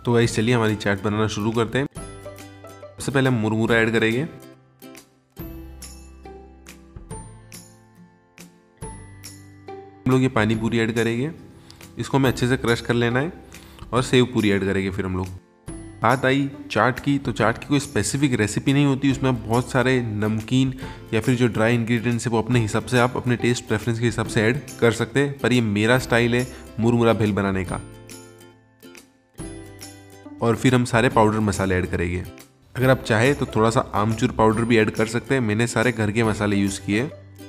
तो गाइस चलिए हमारी चाट बनाना शुरू करते हैं। सबसे पहले हम मुरमुरा ऐड करेंगे। हम लोग ये पानी पूरी ऐड करेंगे, इसको हमें अच्छे से क्रश कर लेना है और सेव पूरी ऐड करेंगे। फिर हम लोग बात आई चाट की, तो चाट की कोई स्पेसिफिक रेसिपी नहीं होती, उसमें बहुत सारे नमकीन या फिर जो ड्राई इंग्रेडिएंट्स है वो अपने हिसाब से आप अपने टेस्ट प्रेफरेंस के हिसाब से ऐड कर सकते हैं। पर ये मेरा स्टाइल है मुरमुरा भेल बनाने का। और फिर हम सारे पाउडर मसाले ऐड करेंगे। अगर आप चाहे तो थोड़ा सा आमचूर पाउडर भी ऐड कर सकते हैं, मैंने सारे घर के मसाले यूज़ किए।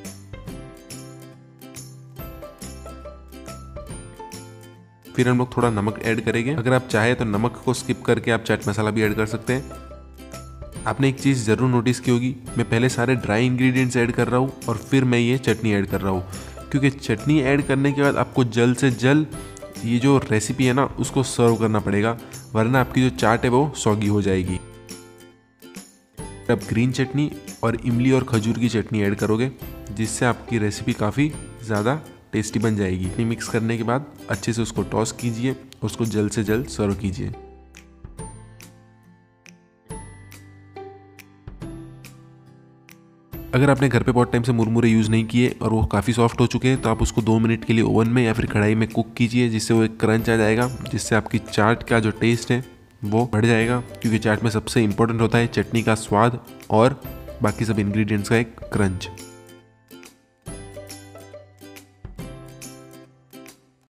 फिर हम लोग थोड़ा नमक ऐड करेंगे। अगर आप चाहे तो नमक को स्किप करके आप चाट मसाला भी ऐड कर सकते हैं। आपने एक चीज़ ज़रूर नोटिस की होगी, मैं पहले सारे ड्राई इंग्रेडिएंट्स ऐड कर रहा हूँ और फिर मैं ये चटनी ऐड कर रहा हूँ, क्योंकि चटनी ऐड करने के बाद आपको जल्द से जल्द ये जो रेसिपी है ना उसको सर्व करना पड़ेगा, वरना आपकी जो चाट है वो सॉगी हो जाएगी। आप ग्रीन चटनी और इमली और खजूर की चटनी ऐड करोगे, जिससे आपकी रेसिपी काफ़ी ज़्यादा टेस्टी बन जाएगी। मिक्स करने के बाद अच्छे से उसको टॉस कीजिए और उसको जल्द से जल्द सर्व कीजिए। अगर आपने घर पे बहुत टाइम से मुरमुरे यूज़ नहीं किए और वो काफ़ी सॉफ्ट हो चुके हैं, तो आप उसको 2 मिनट के लिए ओवन में या फिर कढ़ाई में कुक कीजिए, जिससे वो एक क्रंच आ जाएगा, जिससे आपकी चाट का जो टेस्ट है वो बढ़ जाएगा। क्योंकि चाट में सबसे इम्पोर्टेंट होता है चटनी का स्वाद और बाकी सब इंग्रेडिएंट्स का एक क्रंच।